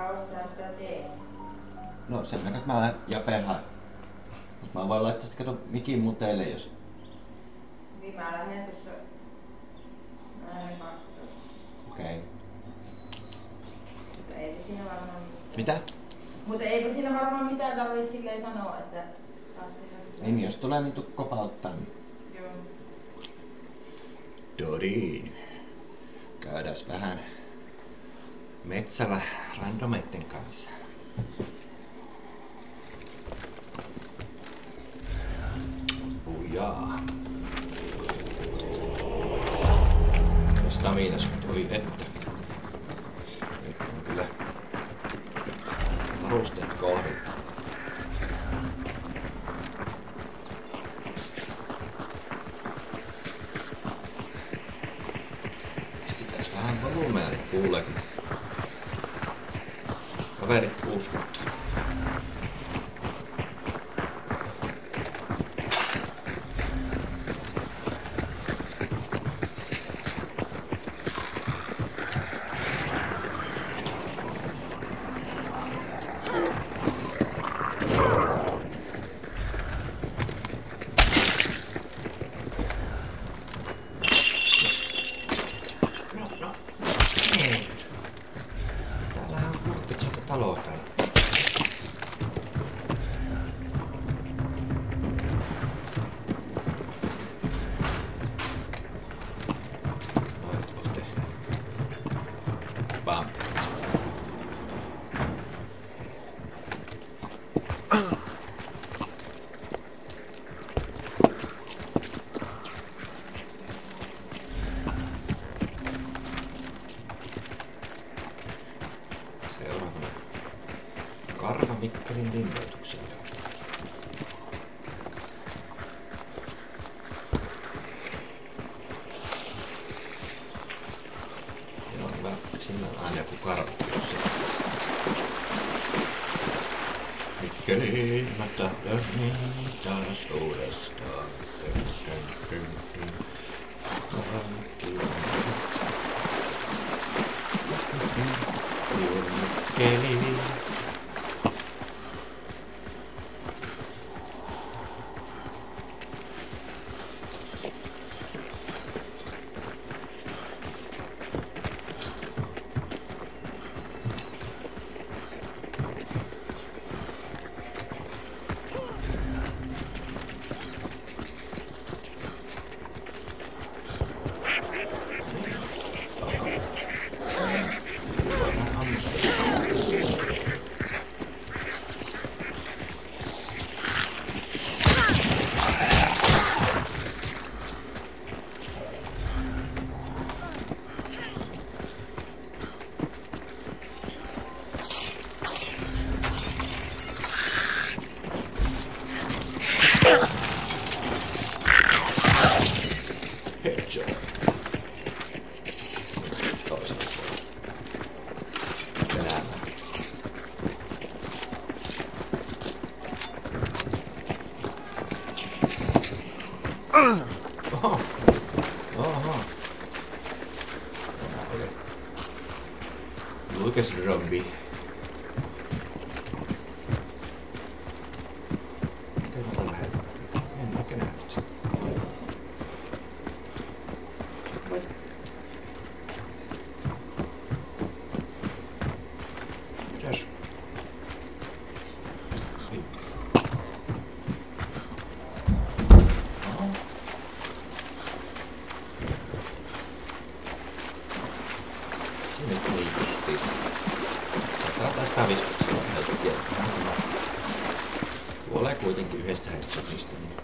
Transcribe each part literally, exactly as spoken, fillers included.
kauas sä sitä teet? No sen näköis mä lähden japehaan. Mut mä voin laittaa sitten kato mikin muteille jos... Niin mä lähden tuossa... Mä lähden kaksitoista. Okei. Okay. Mutta eipä siinä varmaan mitään. Mitä? Mutta eipä siinä varmaan mitään tarvii silleen sanoa, että saat tehdä sitä. Niin jos tulee niin tukko pauttaa niin... Joo. Doriin. Käydäs vähän metsällä randomeitten kanssa. Ujaa. Staminas toi että. Nyt on kyllä varusteet kohdilla. Pistitäis vähän volumea niin kuulee kun kaverit puuskuttaa. Seuraavana karva Mikkelin linnoituksella. Ja on hyvä, siinä on aina joku karva jossain. Mikkeli, mä tahdon niin taas uudestaan. Dun, dun, dun, dun. Mikkeli. Headshot. Toisella puolella. Elämä. Oho. Oho. Tämä oli Lucas Robby. Kerrota lähetettiin. En oikein nähnyt sitä. Mitäs? Sinne tuli justiinsa. Sataa tästä viskoksi helppoa. Vähän sama. Kuolee kuitenkin yhdestä headshotista. Niin.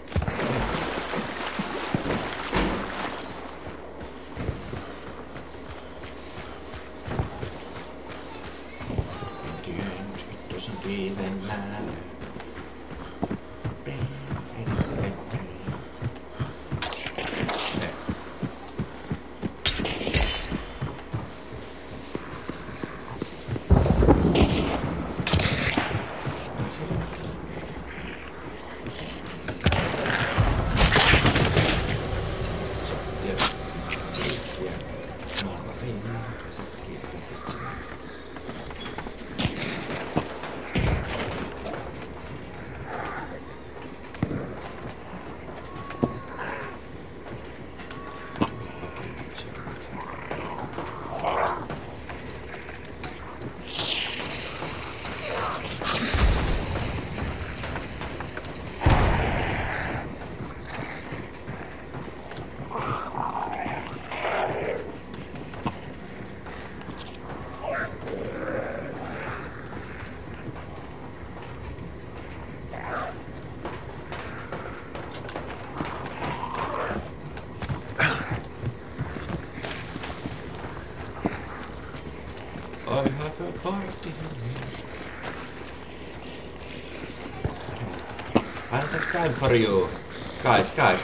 It doesn't even matter. Party. I don't have time for you. Guys, guys.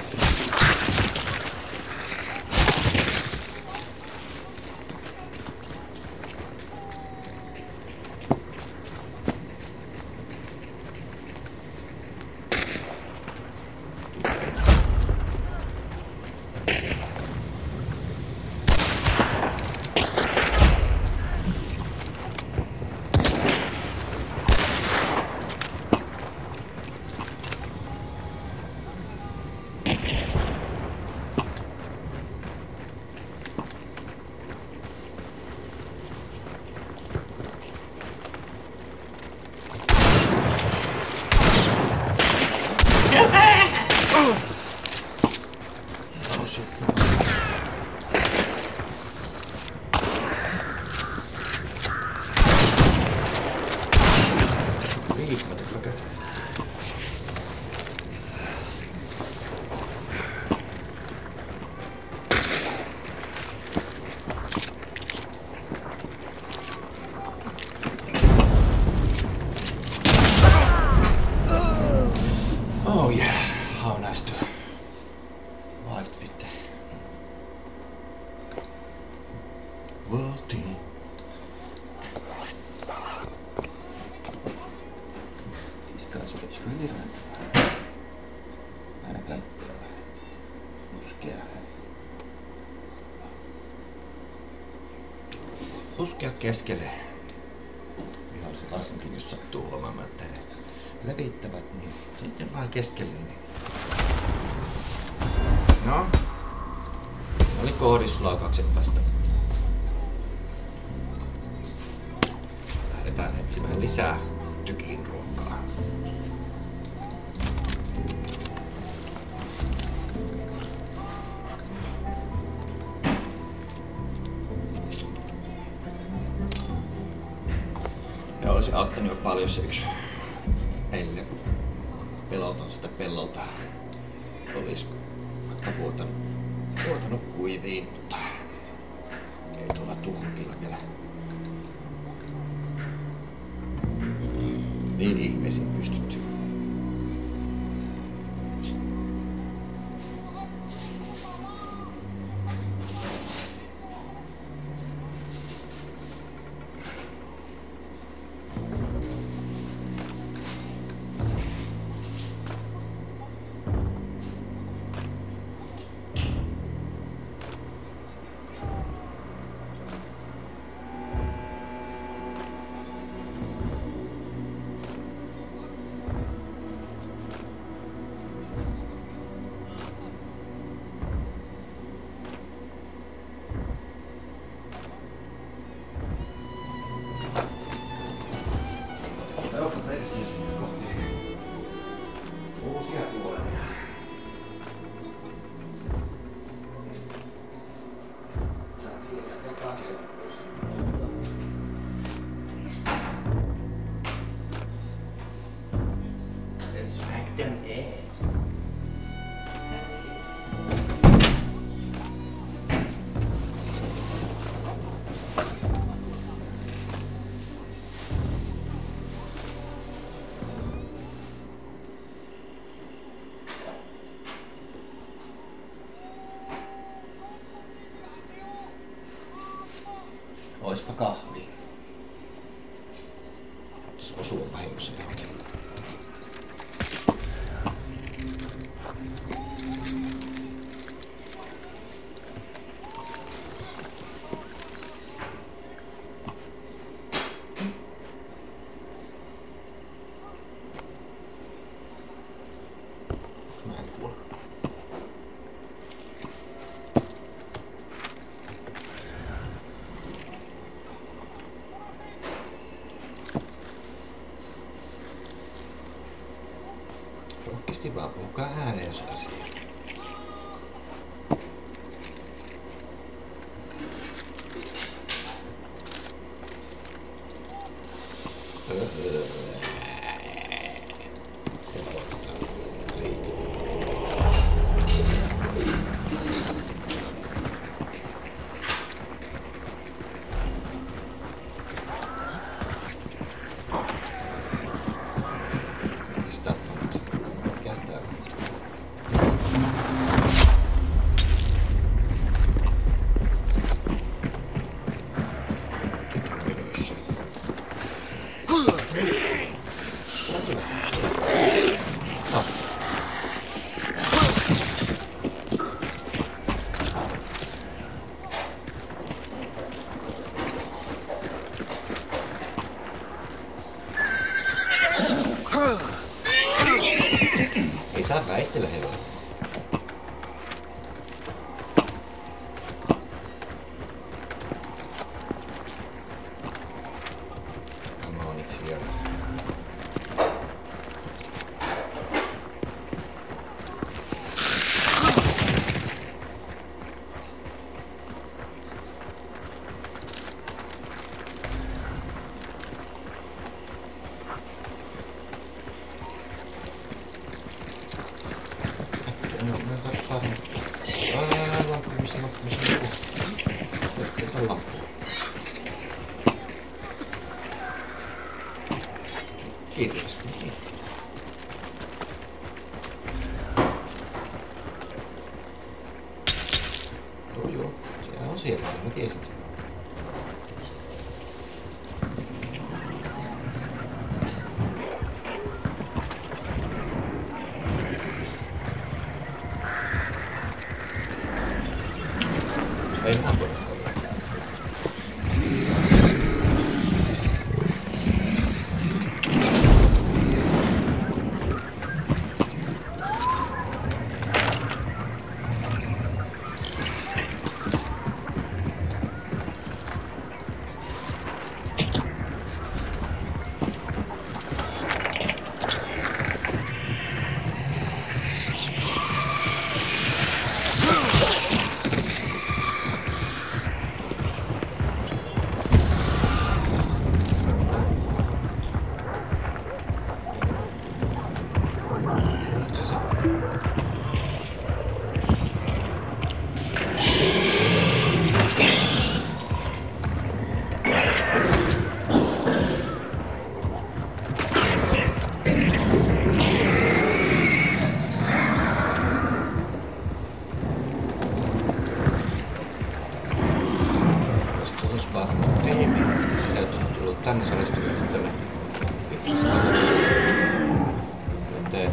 Oh yeah, how nice to fight with the world team. These guys plays really rando. Aina käyttää puskea. Puskea keskelle. Vihollisen varsinkin jos sattuu huomaamaan, että he levittävät, niin sitten vaan keskelle. Niin. No. Oli kohdislaukaukset vasta. Lähdetään etsimään lisää tykin ruokaa. Ja olisi auttanut jo paljon se yksi pelle peloton sitä pellolta. Olisi vaikka vuotanut, vuotanut kuiviin, mutta ei tuolla tuohon kyllä vielä niin ihmeisiin pystytty. Uusia tuoleja. Let's hack them eggs. Oispa kahvia. Se osuu vahingossa johonkin. Mä en kuule. Rohkeasti vaan puhukaa ääneen jos asiaa. saa väistellä hevoa. Come on, it's here. Kiitos. Joo, joo. Se on siellä. Mä tiesin sen. Ei mä voi. Tänne se olisi tullut tänne joten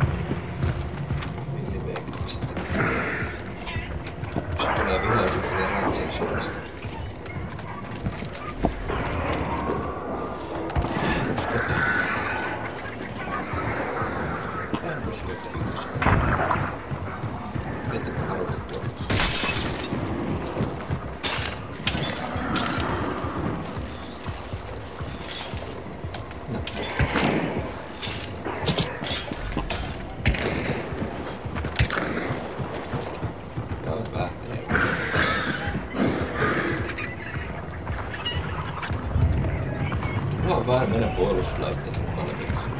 villiveikko sitten jos tulee vihollisen tulee rantsin suuresta usko että en usko että yksi mietipä varuutettua Mulla on vähän meidän puolustuslaitteet valmiiksi.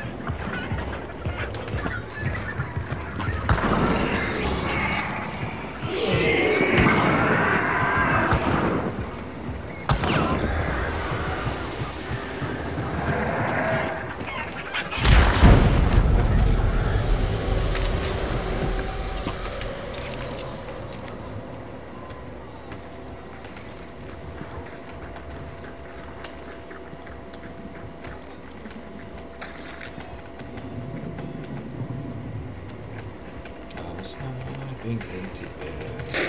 Pink into there.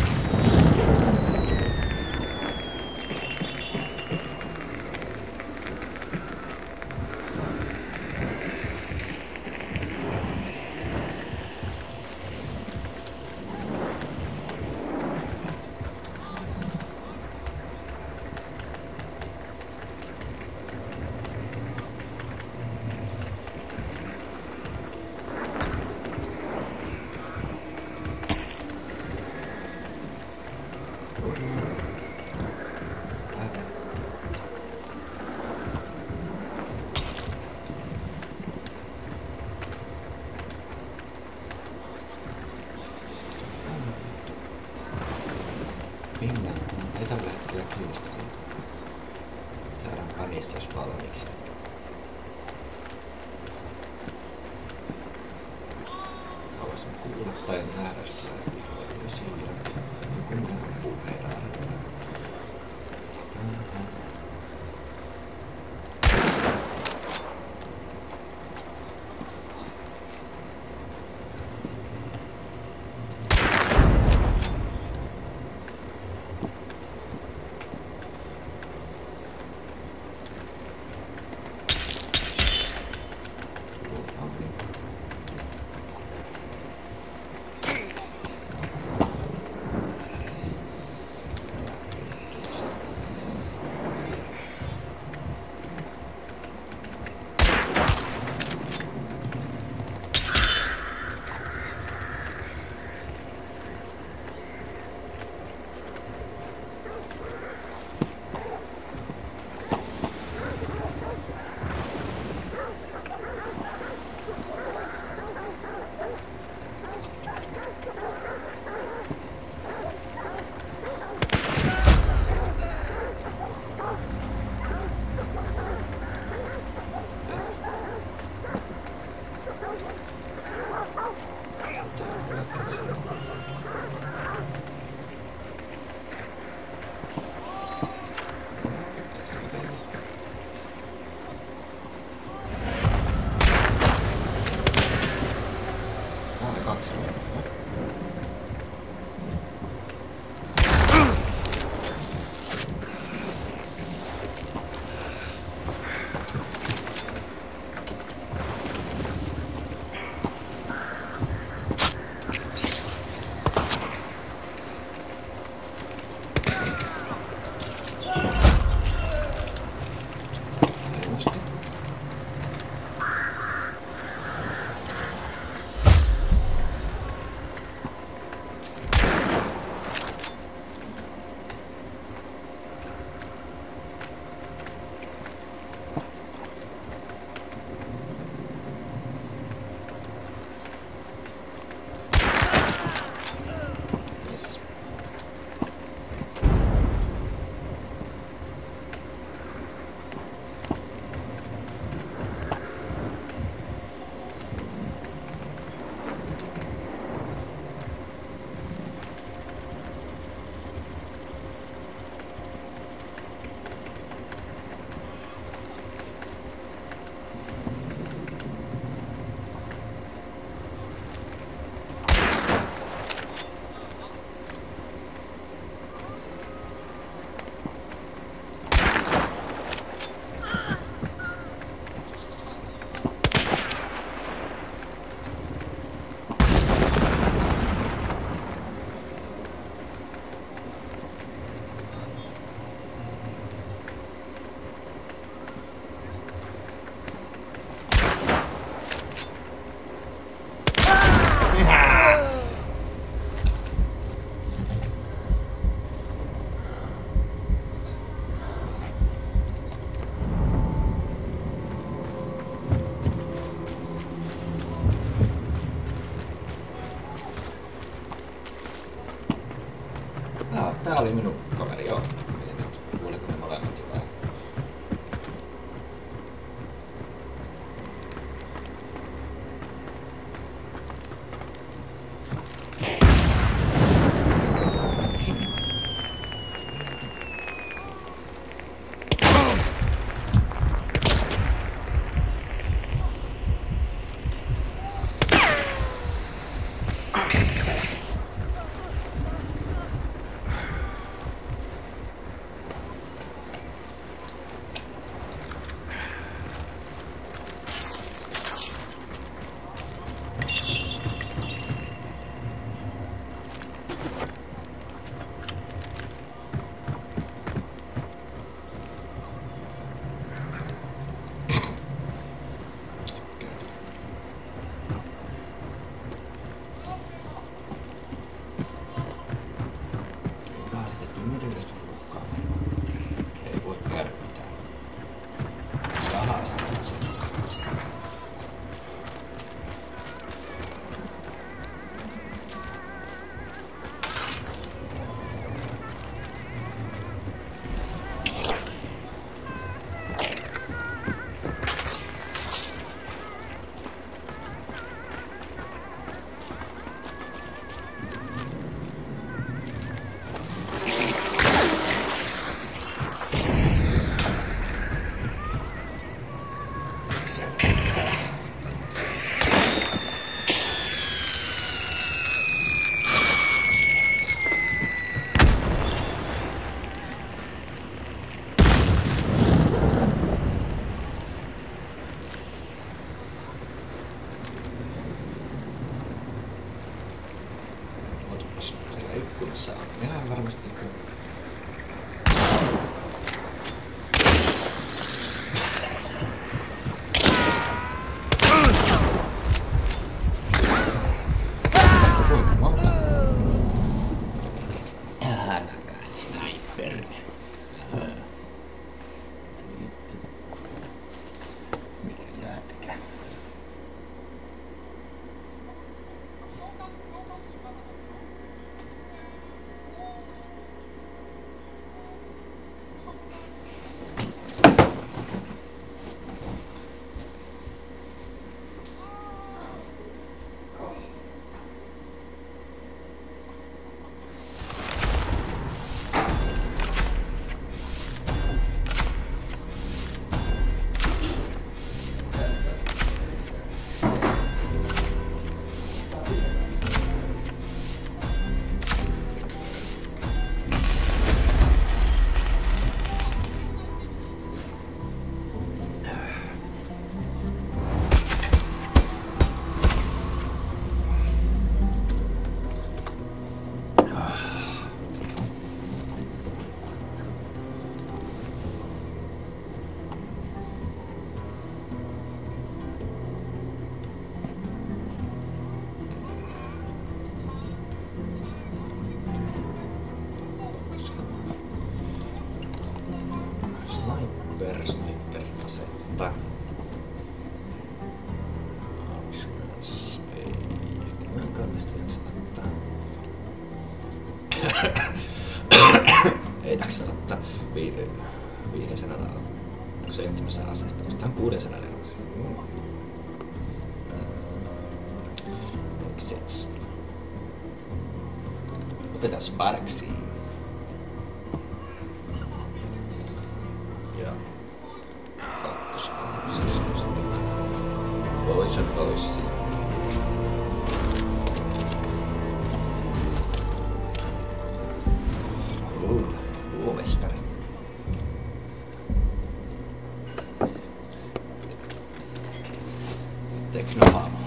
Millään ei tällä hetkellä kiinnosta. Saadaan panissas valmiiksi. Haluaisin kuulla tai nähdä sitä vihollisia. Joku muu ampuu meidän arvoilla. oli minun kaveri, joo. Eli nyt kuuliko ne molemmat jo vai? Ikkunassa on ihan varmasti joku. Kuinka monta? Ainakaan sniper. Mikä jätkä? Sniper-asetta. Ei, ehkä mä en kannasta jaksa ottaa. Ei jaksa ottaa viidensadalla ottaa seitsemässä aseesta. Ostaan kuudensadan euroa. Makes sense. Otetaan Sparksiin. Boyson, Boyson. Uh, luomestari. Teknohaamu.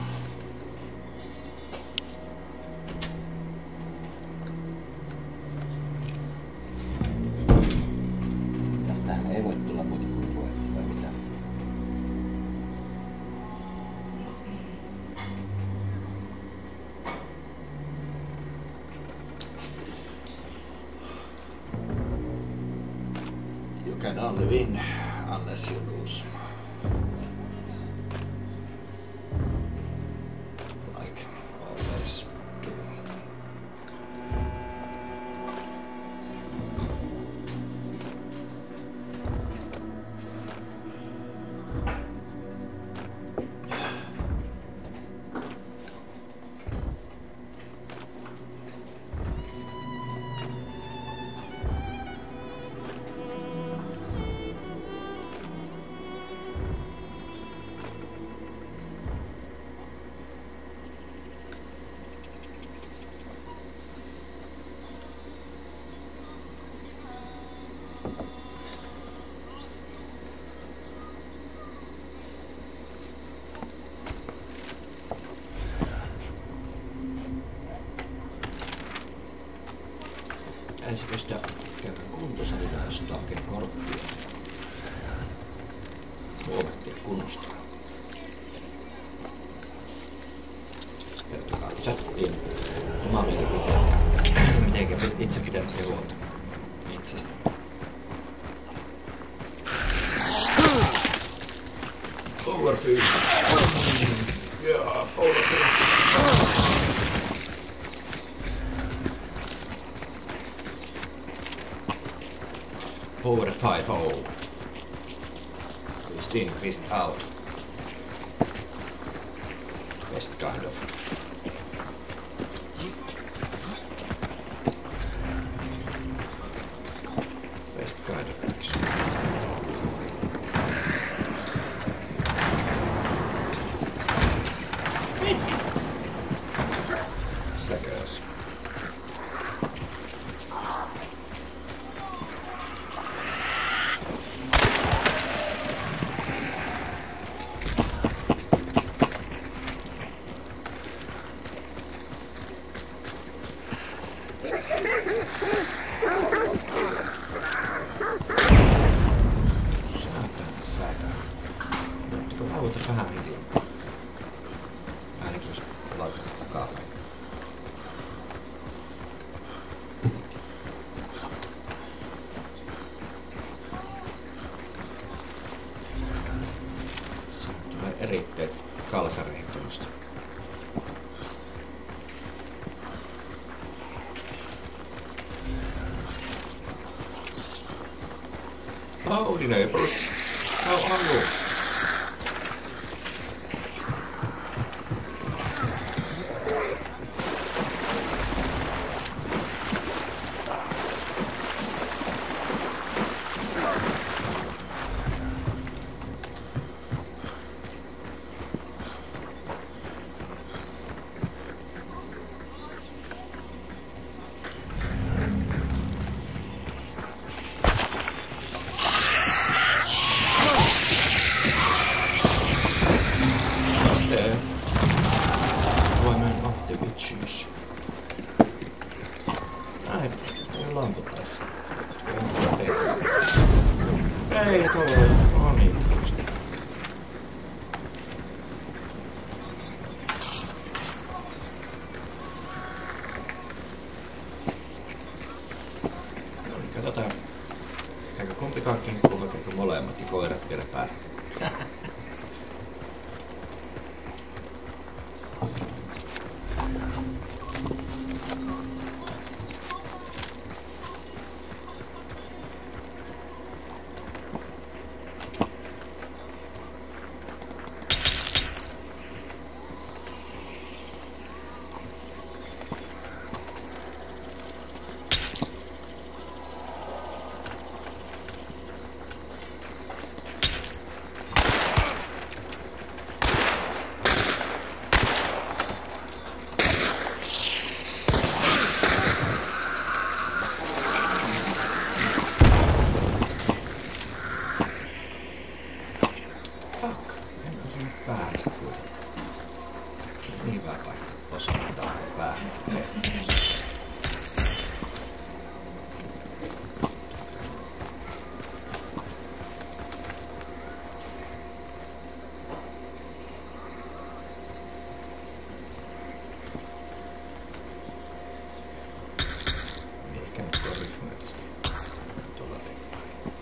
Tästähän ei voi tulla muuten kuin projekti vai mitä? You can only win unless you lose. Like always do. pitäisikö sitä käydä kuntosalilla, jos sitä oikein korttia huolettia kunnosta. Kertokaa chattiin oma mielipiteen ja mitenkä itse pidätte huolta itsestä. Power fist. Yeah, power fist. Power five oh. Christine, fist out. Best kind of. Best kind of action. Säkös. Vähän hiljaa. Ainakin jos laukataan takapäin. Se tulee eritteet kalsareihin tuosta. Howdy neighbors. How are you? Näin, ei lamput tässä. Ei, tuolla on niin. No niin, katsotaan. Käykö kumpikaan kinkkuun vai käykö molemmat ja koirat vielä päälle. Niin hyvä paikka osata tähän päähän. Mihinkä nyt tuo ryhmä tästä tuolla tekee.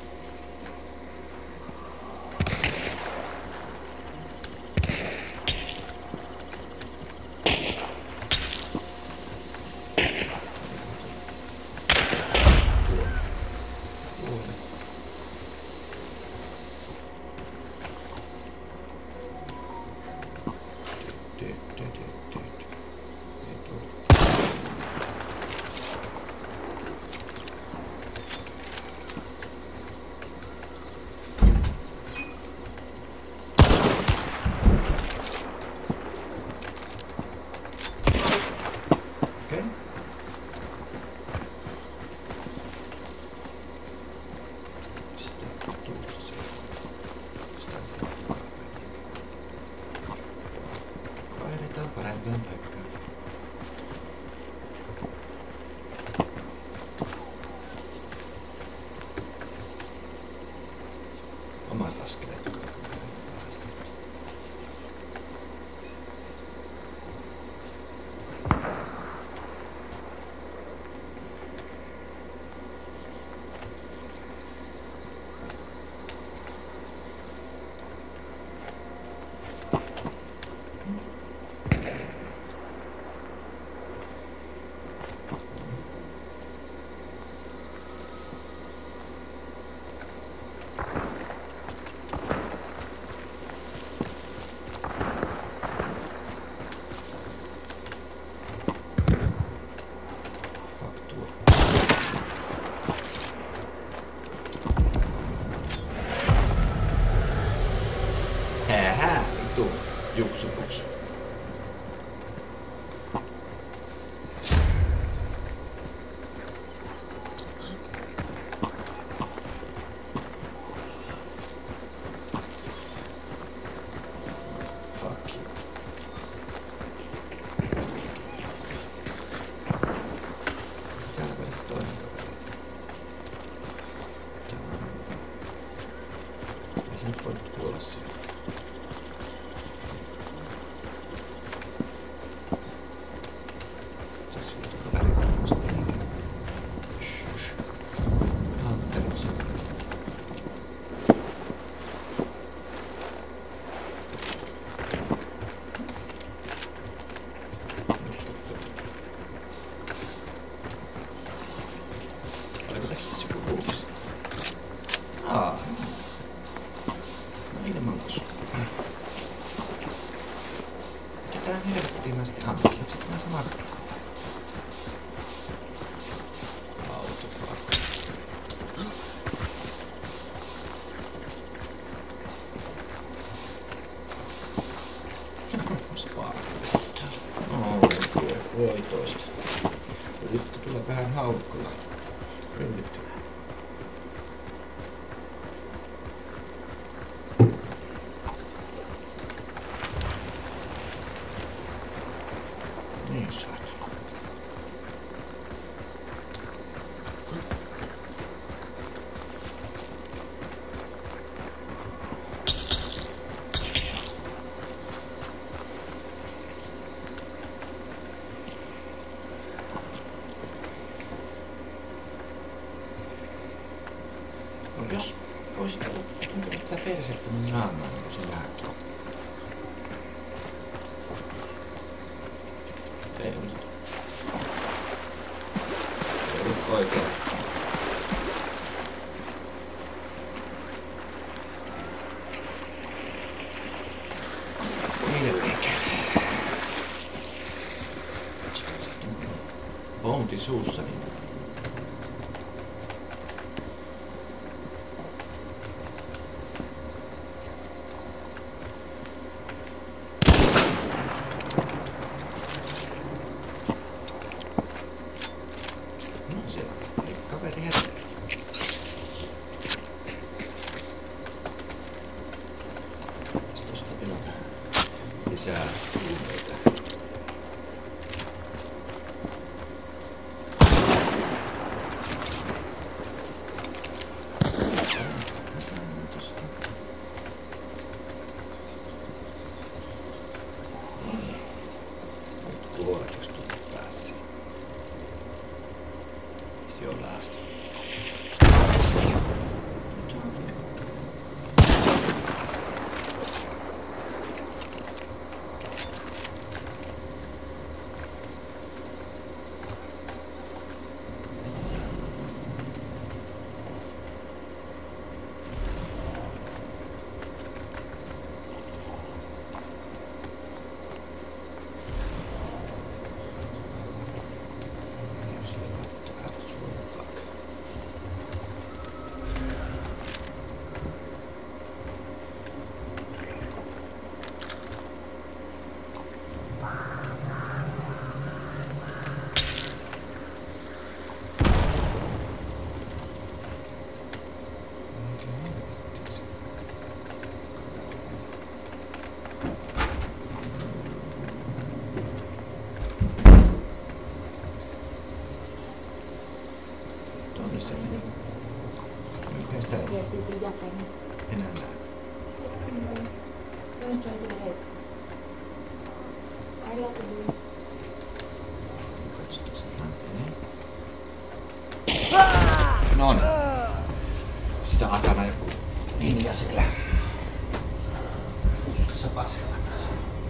Parempaan paikkaan. omat askeleet kyllä päästä. Hähä, vitu, juksupuks. Fuck you. Täällä pitäisi toinen kaveri. Tää on... Ei se nyt voi nyt kuolla sieltä. Oliko tässä joku uutis? Aa. No ilmanlasu. Mikä tää helvettiin mä sitten ammin? Onko se tämä sama? Auto, fuck. Spark. No, voi toista. Yritkö tulla vähän haukkulla? Yllytkö? Niin saat. No jos voisit olla, tuntevat sä persettä mun naamaan, niin se lääkin. Ei ollut. Ei ollut oikein. Mille liikkeelle? Bounty suussa, niin... Kaveri herää. Tosta vielä lisää huumeita. Nyt kuolet, jos tulet päässä. It's your last. nyt se ei tule heitä. I love you. Noniin. Saatana joku ninja siellä. Puskassa paskalla taas.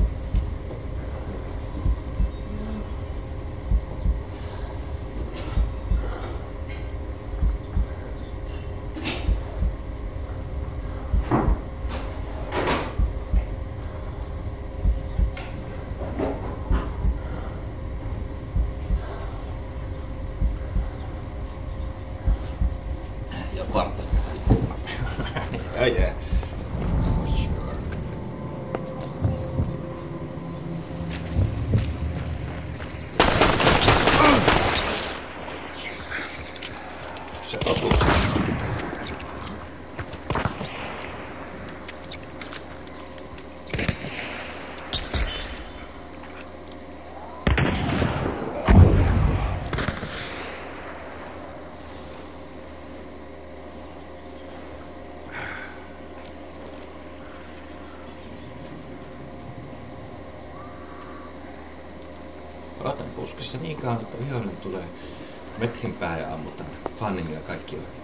Varta. Oh yeah. For sure. Se osuu. Otan puskassa niin kauan, että vihollinen tulee metrin päälle ja ammutaan fanningilla kaikki ohi.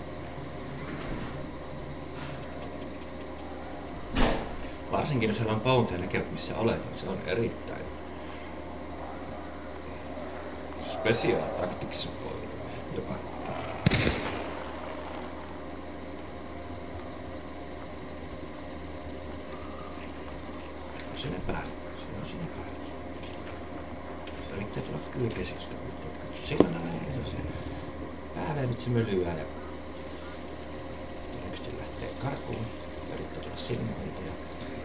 Varsinkin jos siellä on bounty ja näkevät missä olet, niin se on erittäin special tactics jopa. Sinne päälle, se on sinne päälle. Yrittää tulla kylkesi, koska yrittää siinä näin, se päälle nyt se mölyää ja todennäköisesti lähtee karkuun. Yrittää tulla silmäiltä ja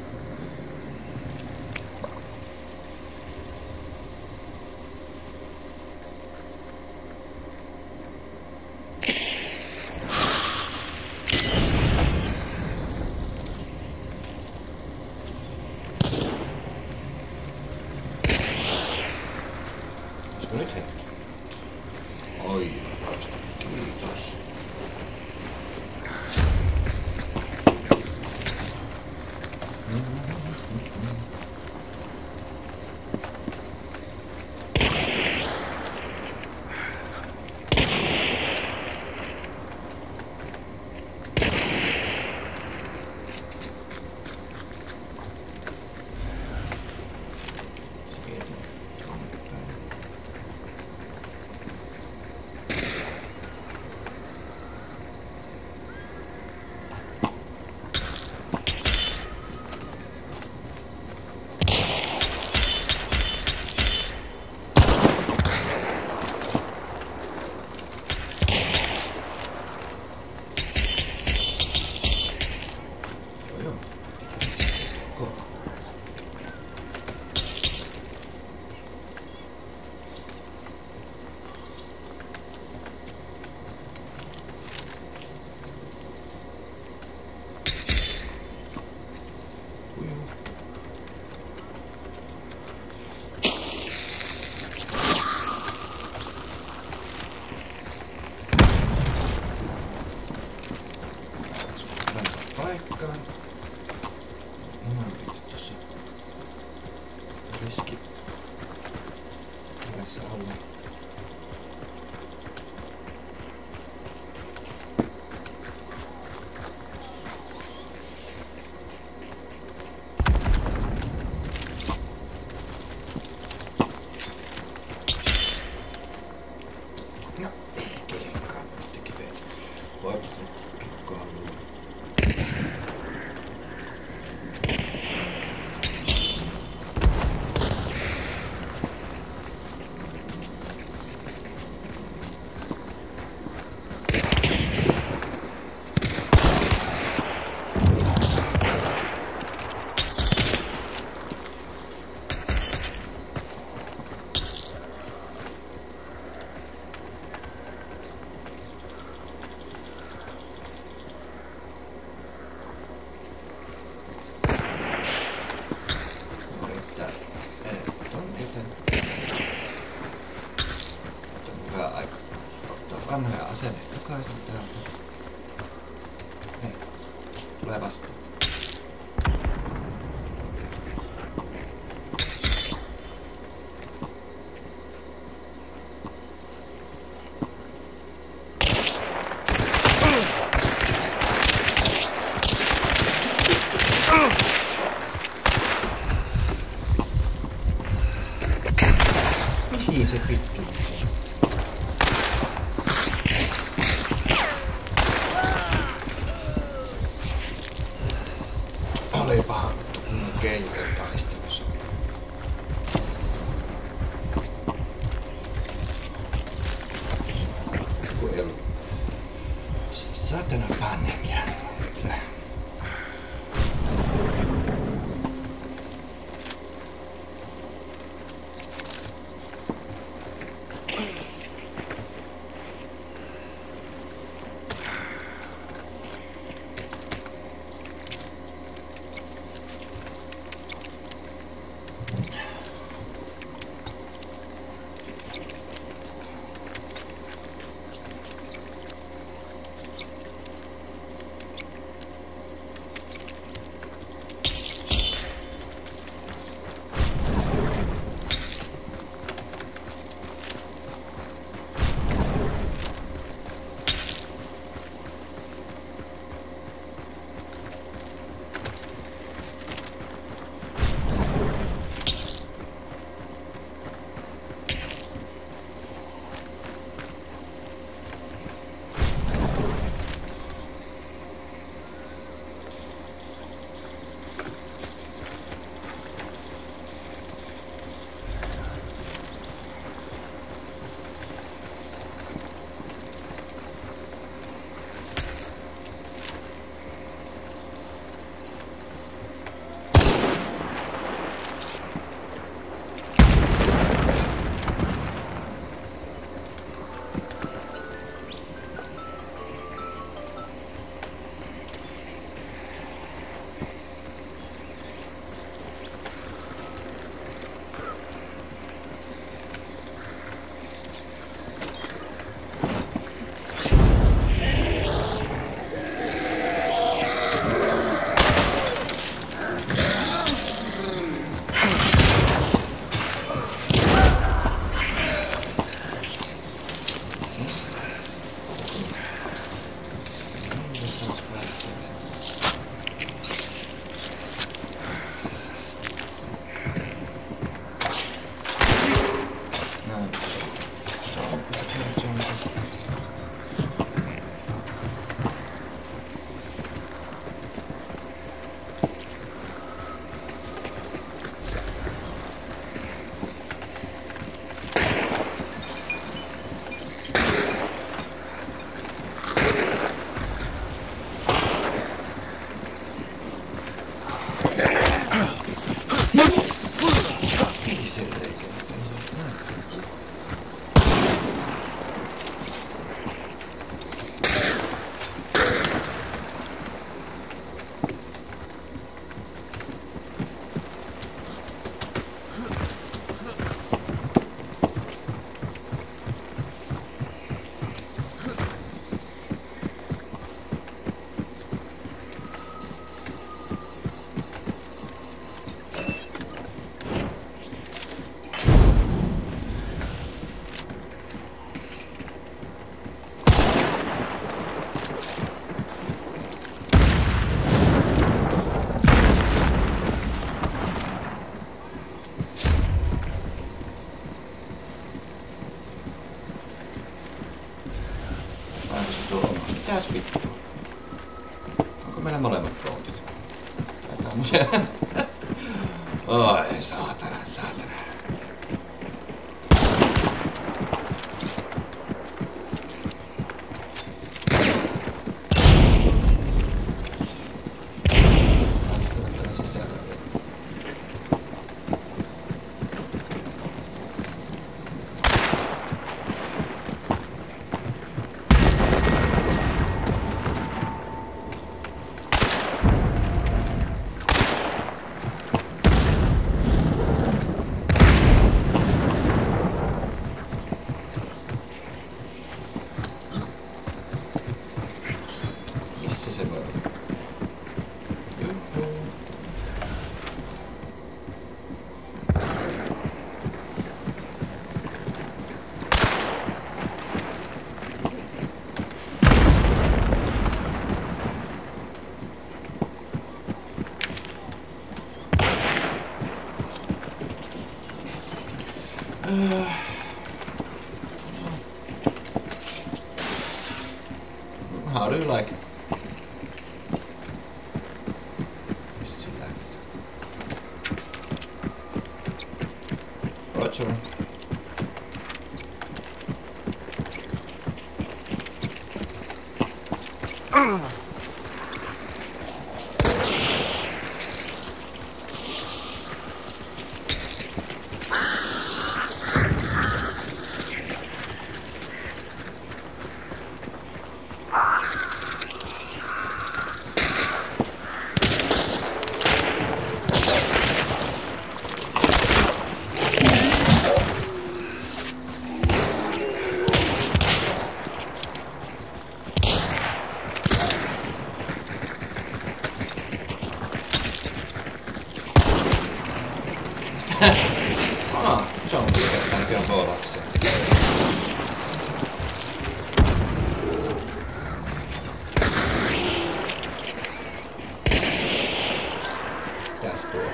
nyt hetki. Oi, kiitos. Paikkaan. Juman piti tossa riski edessä olla. No, ei kelinkaan nyt kiveet. Voivat rikkoa luun. Mihin se vittu? Olipahan vittu kunnon keijojen taistelussa. Kun ei ollut satana paniikkia. Mitäs vittu? Onko meillä molemmat koutit? Tai tämmösiä? Oi saatana, saatana. like? Mistä sillä lähtee? Roger. Ah, se on pelkästään näköjään boolakseen. Tästä tuo.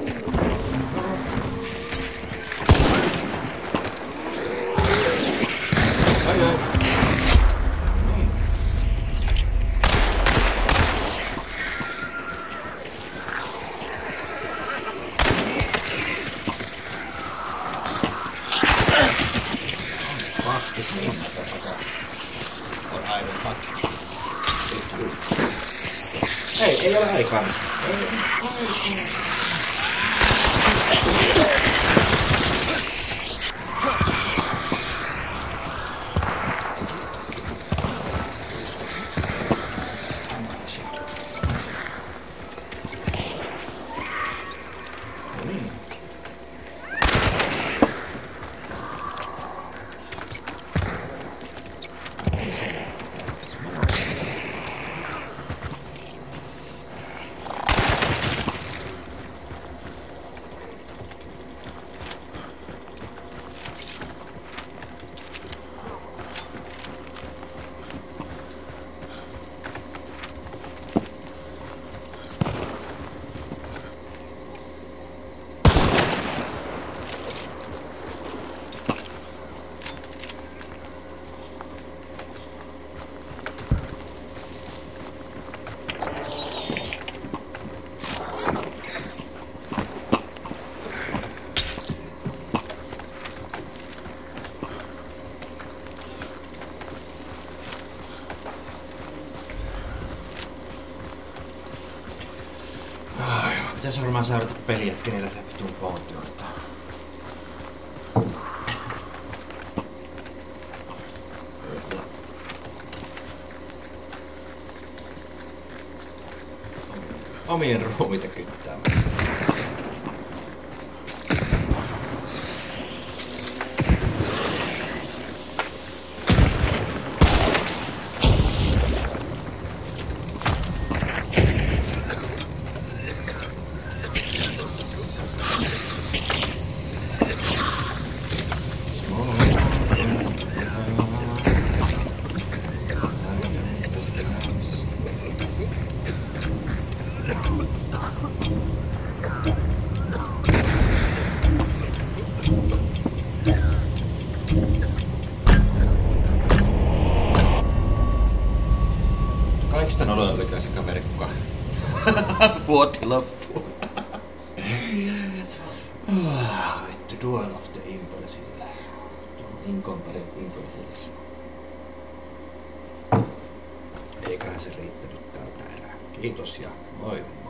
Ai ai. Niin. This means on aivan fakki. Hei, ei ole aikaa. Ei ole aikaa. Pitäis varmaan seurata peliä, että kenellä se vitun poontti ottaa. Omien ruumiita kyttäämään. Kaikista noloin oli kyllä se kaveri, kuka vuoti loppuun. Vittu, Duel of the Impulsilla. Incomparate Impulsilla. Eiköhän se riittänyt tältä erää. Kiitos ja moi.